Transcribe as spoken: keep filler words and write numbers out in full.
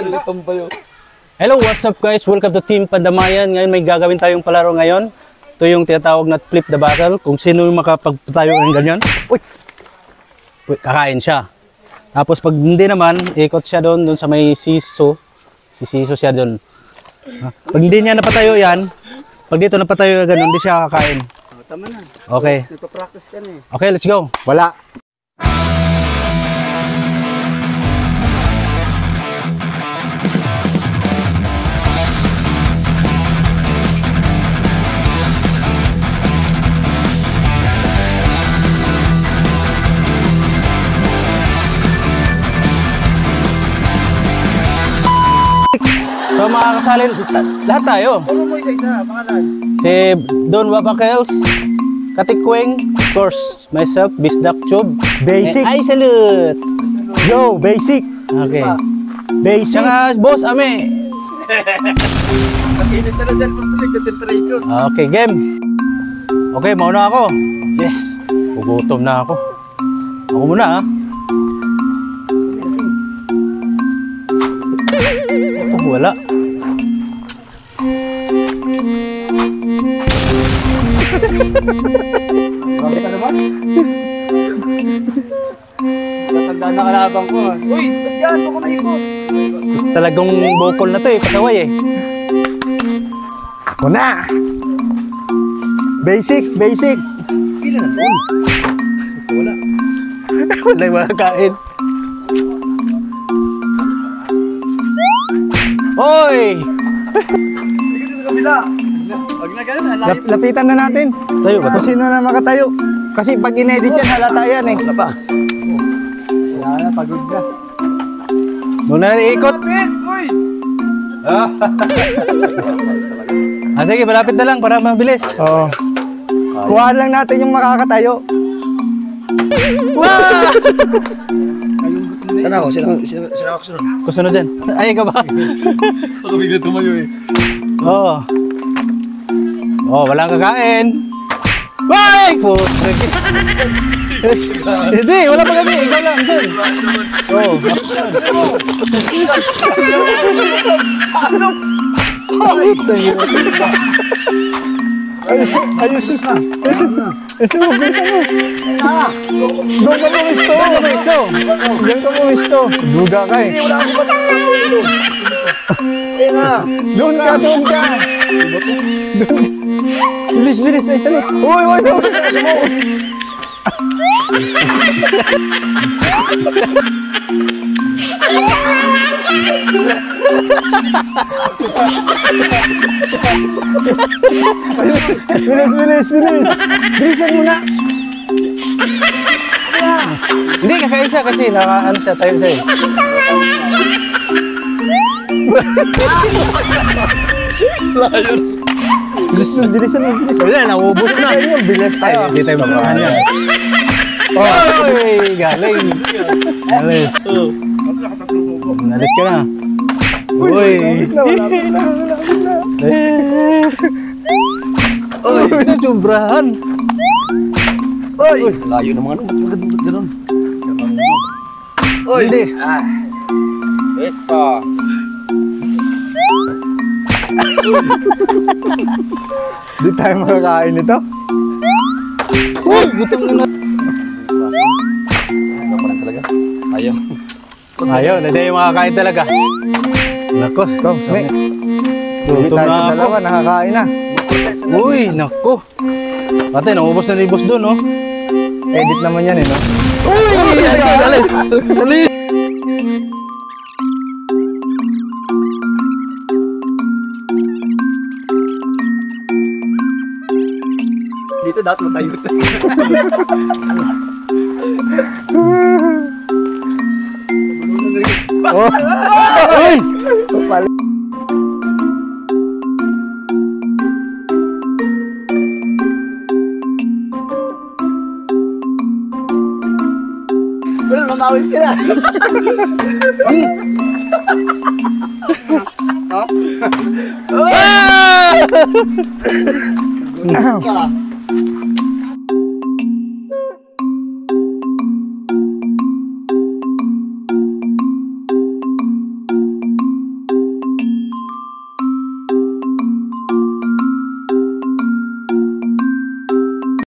Hello, what's up guys? Welcome to Team Pandamayan. Ngayon may gagawin tayong palaro ngayon. Ito yung tinatawag na flip the battle. Kung sino yung makapagpatayo ng ganyan, uy, kakain siya. Tapos pag hindi naman, ikot siya doon, doon sa may siso. Sisiso siya doon. Pag hindi niya napatayo yan, pag dito napatayo yan, hindi siya kakain. Oh, tama na. Okay. Nagpa-practice ka na eh. Okay, let's go. Wala. So mga kasalin, lahat tayo. Ano mo isa-isa, pangalan? Si Don Wapakels, Katikweng, of course, myself, Bisdak Tube. Basic. Ay, salute! Yo, basic. Okay. Basic. Saka, boss, ame. Nag-init na na dyan kung tulig na temperature. Okay, game. Okay, mauna ako. Yes. Gugutom na ako. Ako muna, ha. Oh, wala. Bakit ka naman? Tatandaan na kalabang ko. Uy, ba't yan? Ako na ikot. Talagang bukol na to eh, kasaway eh. Ako na. Basic, basic. Pila na doon. Wala. Wala yung makakain. Hoy! Sige sa kabila. Huwag na ganun, halayin Lap lapitan na natin. Tayo ba Kung to? sino na makatayo. Kasi pag in-edit yan, halata yan eh. Wala pa. Wala na, pagod na. Muna na iikot. Malapit! Uy! Ah, sige, malapit na lang para mabilis. Oo. Kuhaan lang natin yung makakatayo. Wow! Sana ako? Sino ako sunod? Kusunod dyan. Ay, ikaw ba? Ako bigla tumayo eh. Oo. Oh, walang kakain. Ay! Putrek. Hindi, wala pa kami. Ikaw lang. Dyan. Oo. Ayos, ayos na. Ito, bilisan mo. Doon ka pumisto. Doon ka pumisto. Duga ka eh. Wala akong ba't Doon ka, doon ka. Bilis, bilis. Ay, salit. Uy, uy, uy. Bilis, bilis, bilis. Bilisan mo na. Hindi, kakain siya kasi nakaano siya. Tayo siya eh. layon? Bilis mo, bilisan mo, bilis. Wala, naubos na. Bilis tayo. Hindi tayo mabahan yan. Oy, galing. Alis. Alis ka na. Uy. Wala, wala, wala, wala, wala. Uy, nasubrahan. Uy! Layo naman ano, magandang gano'n. Uy! Hindi. Ah. Esto. Di tayo makakain nito. Uy, gutom na na. Ano pa lang talaga? Ayaw. Ayaw, hindi tayo makakain talaga. Nako, Tom, May. Hindi gutom tayo na sa ako. dalawa, nakakain na. Uy, nako. Pati, naubos na ni boss doon, oh. Edit naman yan eh, no? Uy, alis, alis. Alis. Dito dapat matayo tayo. Oh! Uy! Pali. Well, mamawis ka na. Ah!